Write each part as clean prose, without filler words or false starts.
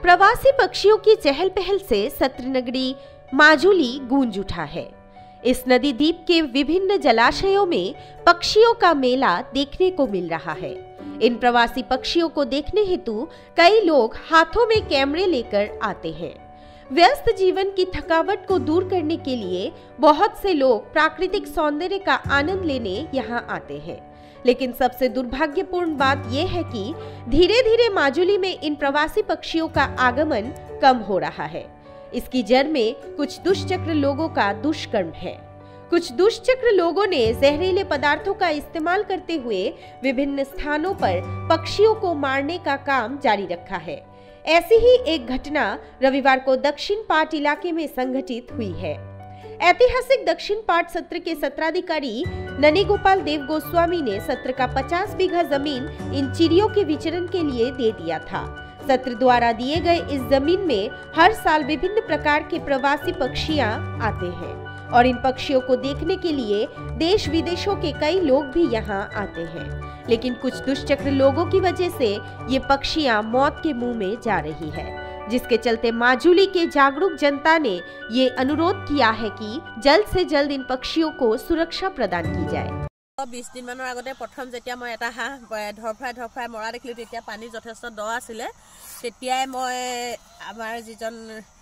प्रवासी पक्षियों की चहल पहल से सत्रनगरी माजुली गूंज उठा है। इस नदी द्वीप के विभिन्न जलाशयों में पक्षियों का मेला देखने को मिल रहा है। इन प्रवासी पक्षियों को देखने हेतु कई लोग हाथों में कैमरे लेकर आते हैं। व्यस्त जीवन की थकावट को दूर करने के लिए बहुत से लोग प्राकृतिक सौंदर्य का आनंद लेने यहाँ आते हैं। लेकिन सबसे दुर्भाग्यपूर्ण बात यह है कि धीरे धीरे माजुली में इन प्रवासी पक्षियों का आगमन कम हो रहा है। इसकी जड़ में कुछ दुष्चक्र लोगों का दुष्कर्म है। कुछ दुष्चक्र लोगों ने जहरीले पदार्थों का इस्तेमाल करते हुए विभिन्न स्थानों पर पक्षियों को मारने का काम जारी रखा है। ऐसी ही एक घटना रविवार को दक्षिण पाट इलाके में संघटित हुई है। ऐतिहासिक दक्षिण पाट सत्र के सत्राधिकारी ननी गोपाल देव गोस्वामी ने सत्र का 50 बीघा जमीन इन चिड़ियों के विचरण के लिए दे दिया था। सत्र द्वारा दिए गए इस जमीन में हर साल विभिन्न प्रकार के प्रवासी पक्षियां आते हैं और इन पक्षियों को देखने के लिए देश विदेशों के कई लोग भी यहाँ आते हैं। लेकिन कुछ दुष्चक्र लोगों की वजह से ये पक्षियां मौत के मुंह में जा रही है, जिसके चलते माजुली के जागरूक जनता ने ये अनुरोध किया है कि जल्द से जल्द इन पक्षियों को सुरक्षा प्रदान की जाए। 20 दिन माনৰ আগতে প্ৰথম যেতিয়া মই এটা হাঁহ ধৰফাই মৰা দেখিলো, তেতিয়া পানী যথেষ্ট দ আছিলে। তেতিয়াই মই আমাৰ যিজন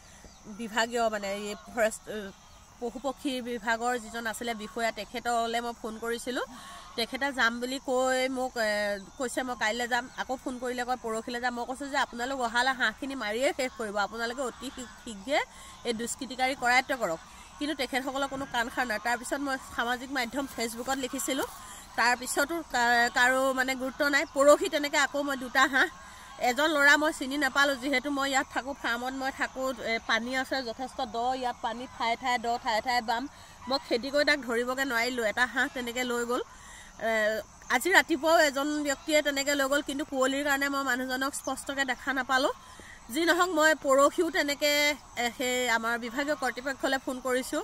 বিভাগীয় মানে এই ফৰেষ্ট পশুপক্ষী বিভাগৰ যিজন আছিলে বিষয়া, তেখেতলে মই ফোন কৰিছিলো। তেখেতে যাম বুলি কৈ মোক কৈছে মই কাইলৈ যাম। আকৌ ফোন কৰিলে কয় পৰহিলৈ যাম। মই কৈছো যে আপোনালোক অহালে হাঁহখিনি মাৰিয়ে শেষ কৰিব, আপোনালোকে অতি শীঘ্ৰে এই দুষ্কৃতিকাৰী কৰায়ত্ব কৰক। কিন্তু তেখেতসকলৰ কোনো কাণ সাৰ নাই। তাৰপিছত মই সামাজিক মাধ্যম ফেচবুকত লিখিছিলোঁ, তাৰপিছতো কাৰো মানে গুৰুত্ব নাই। পৰহি তেনেকৈ আকৌ মই দুটা হাঁহ, এজন ল'ৰা মই চিনি নাপালোঁ, যিহেতু মই ইয়াত থাকোঁ, ফাৰ্মত মই থাকোঁ, পানী আছে যথেষ্ট দ, ইয়াত পানী ঠায়ে ঠায়ে দ, ঠায়ে ঠায়ে বাম। মই খেদি কৰি তাক ধৰিবগৈ নোৱাৰিলোঁ। এটা হাঁহ তেনেকৈ লৈ গ'ল। আজি ৰাতিপুৱাও এজন ব্যক্তিয়ে তেনেকৈ লৈ গ'ল, কিন্তু কুঁৱলীৰ কাৰণে মই মানুহজনক স্পষ্টকৈ দেখা নাপালোঁ। যি নহওক, মই পৰহিও তেনেকৈ সেই আমাৰ বিভাগীয় কৰ্তৃপক্ষলৈ ফোন কৰিছোঁ,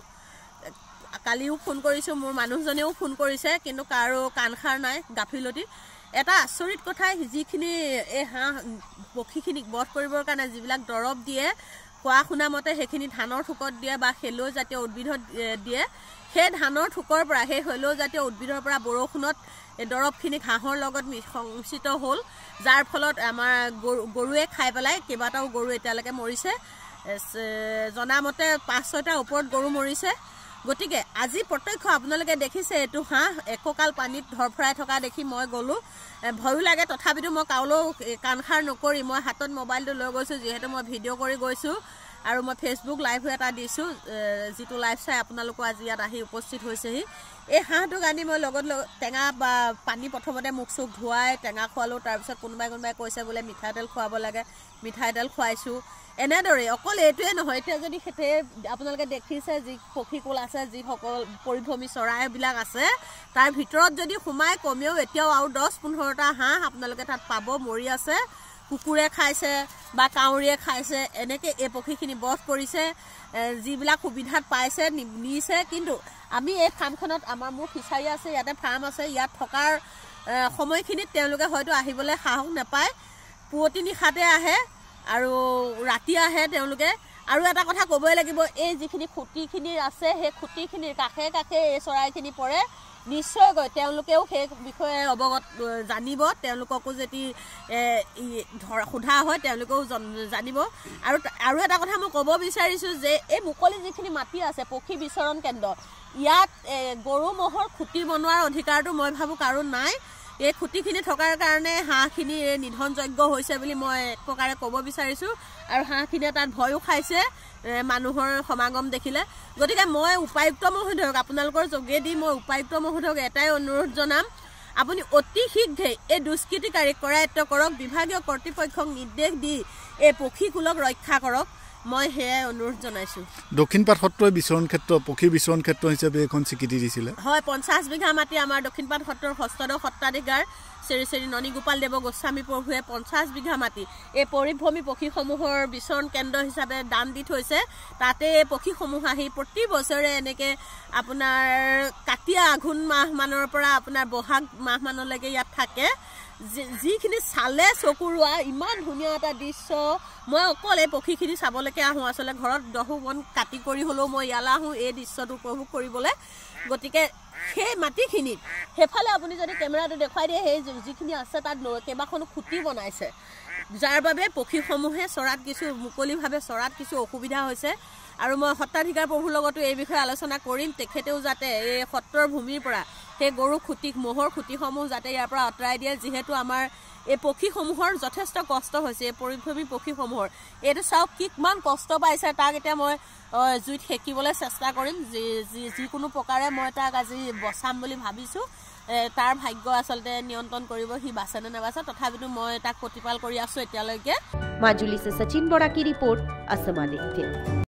কালিও ফোন কৰিছোঁ, মোৰ মানুহজনেও ফোন কৰিছে, কিন্তু কাৰো কাণসাৰ নাই, গাফিলতি। এটা আচৰিত কথা, যিখিনি এই হাঁহ পক্ষীখিনিক বধ কৰিবৰ কাৰণে যিবিলাক দৰৱ দিয়ে, কোৱা শুনা মতে সেইখিনি ধানৰ থোকত দিয়ে বা শেলৌ জাতীয় উদ্ভিদত দিয়ে। সেই ধানৰ থোকৰ পৰা, সেই শেলৌ জাতীয় উদ্ভিদৰ পৰা বৰষুণত এই দৰৱখিনি ঘাঁহৰ লগত সংমিশ্ৰিত হ'ল, যাৰ ফলত আমাৰ গৰুৱে খাই পেলাই কেইবাটাও গৰু এতিয়ালৈকে মৰিছে। জনামতে 5-6টাৰ ওপৰত গৰু মৰিছে। গতিকে আজি প্ৰত্যক্ষ আপোনালোকে দেখিছে, এইটো হাঁহ এককাল পানীত ধৰফৰাই থকা দেখি মই গ'লোঁ। ভয়ো লাগে, তথাপিতো মই কাউলৈও কাণসাৰ নকৰি মই হাতত মোবাইলটো লৈ গৈছোঁ, যিহেতু মই ভিডিঅ' কৰি গৈছোঁ আৰু মই ফেচবুক লাইভো এটা দিছোঁ, যিটো লাইভ চাই আপোনালোকো আজি ইয়াত আহি উপস্থিত হৈছেহি। এই হাঁহটোক আনি মই লগত টেঙা বা পানী প্ৰথমতে মুখ চুখ ধুৱাই টেঙা খোৱালোঁ। তাৰপিছত কোনোবাই কৈছে বোলে মিঠাতেল খুৱাব লাগে, মিঠাতেল খুৱাইছোঁ। এনেদৰে অকল এইটোৱে নহয়, এতিয়া যদি সেইটোৱে আপোনালোকে দেখিছে যি পক্ষীকুল আছে, যিসকল পৰিভ্ৰমী চৰাইবিলাক আছে, তাৰ ভিতৰত যদি সোমাই কমেও এতিয়াও আৰু 10-15টা হাঁহ আপোনালোকে তাত পাব, মৰি আছে। কুকুৰে খাইছে বা কাউৰীয়ে খাইছে, এনেকৈ এই পক্ষীখিনি বধ কৰিছে। যিবিলাক সুবিধাত পাইছে নিছে। কিন্তু আমি এই ফাৰ্মখনত মোৰ ফিচাৰী আছে, ইয়াতে ফাৰ্ম আছে, ইয়াত থকাৰ সময়খিনিত তেওঁলোকে হয়তো আহিবলৈ সাহস নাপায়। পুৱতি নিশাতে আহে আৰু ৰাতি আহে তেওঁলোকে। আৰু এটা কথা ক'বই লাগিব, এই যিখিনি খুঁটিখিনি আছে, সেই খুঁটিখিনিৰ কাষে কাষে এই চৰাইখিনি পৰে। নিশ্চয়কৈ তেওঁলোকেও সেই বিষয়ে অৱগত জানিব, তেওঁলোককো যদি সোধা হয় তেওঁলোকেও জানিব। আৰু এটা কথা মই ক'ব বিচাৰিছোঁ যে এই মুকলি যিখিনি মাটি আছে, পক্ষী বিচৰণ কেন্দ্ৰ, ইয়াত গৰু ম'হৰ খুঁটি বনোৱাৰ অধিকাৰটো মই ভাবোঁ কাৰো নাই। এই খুঁটিখিনি থকাৰ কাৰণে হাঁহখিনি নিধনযোগ্য হৈছে বুলি মই এক প্ৰকাৰে ক'ব বিচাৰিছোঁ। আৰু হাঁহখিনিয়ে তাত ভয়ো খাইছে মানুহৰ সমাগম দেখিলে। গতিকে মই উপায়ুক্ত মহোদয়ক, আপোনালোকৰ যোগেদি মই উপায়ুক্ত মহোদয়ক এটাই অনুৰোধ জনাম, আপুনি অতি শীঘ্ৰে এই দুষ্কৃতিকাৰীক কৰায়ত্ব কৰক, বিভাগীয় কৰ্তৃপক্ষক নিৰ্দেশ দি এই পক্ষীকুলক ৰক্ষা কৰক। মই সেয়াই অনুৰোধ জনাইছোঁ। দক্ষিণপাট সত্ৰই বিচৰণ ক্ষেত্ৰ, পক্ষী বিচৰণ ক্ষেত্ৰ হিচাপে এখন স্বীকৃতি দিছিলে। হয়, 50 বিঘা মাটি আমাৰ দক্ষিণপাট সত্ৰৰ ষষ্ঠদশ সত্ৰাধিকাৰ শ্ৰী শ্ৰী ননী গোপাল দেৱ গোস্বামী প্ৰভুৱে 50 বিঘা মাটি এই পৰিভ্ৰমী পক্ষীসমূহৰ বিচৰণ কেন্দ্ৰ হিচাপে দান দি থৈছে। তাতে এই পক্ষীসমূহ আহি প্ৰতি বছৰে এনেকৈ আপোনাৰ কাতিয়া আঘোণ মাহ মানৰ পৰা আপোনাৰ বহাগ মাহ মানলৈকে ইয়াত থাকে। যিখিনি চালে চকুৰোৱা ইমান ধুনীয়া এটা দৃশ্য মই অকল এই পক্ষীখিনি চাবলৈকে আহোঁ আচলতে ঘৰত দহু বন কাটি কৰি হ'লেও মই ইয়ালৈ আহোঁ এই দৃশ্যটো উপভোগ কৰিবলৈ গতিকে সেই মাটিখিনিত সেইফালে আপুনি যদি কেমেৰাটো দেখুৱাই দিয়ে সেই যিখিনি আছে তাত কেইবাখনো খুঁটি বনাইছে যাৰ বাবে পক্ষীসমূহে চৰাত কিছু মুকলিভাৱে চৰাত কিছু অসুবিধা হৈছে আৰু মই সত্ৰাধিকাৰ প্ৰভুৰ লগতো এই বিষয়ে আলোচনা কৰিম তেখেতেও যাতে এই সত্ৰৰ ভূমিৰ পৰা সেই গৰু খুঁটি মহৰ খুঁটিসমূহ যাতে ইয়াৰ পৰা আঁতৰাই দিয়ে যিহেতু আমাৰ এই পক্ষীসমূহৰ যথেষ্ট কষ্ট হৈছে এই পৰিভ্ৰমী পক্ষীসমূহৰ এইটো চাওক কিমান কষ্ট পাইছে তাক এতিয়া মই জুইত সেকিবলৈ চেষ্টা কৰিম যিকোনো প্ৰকাৰে মই তাক আজি বচাম বুলি ভাবিছোঁ তাৰ ভাগ্য আচলতে নিয়ন্ত্ৰণ কৰিব সি বাচে নে নাবাচে তথাপিতো মই তাক প্ৰতিপাল কৰি আছোঁ এতিয়ালৈকে। মাজুলী से सचिन बोरा की रिपोर्ट असम आदित्य।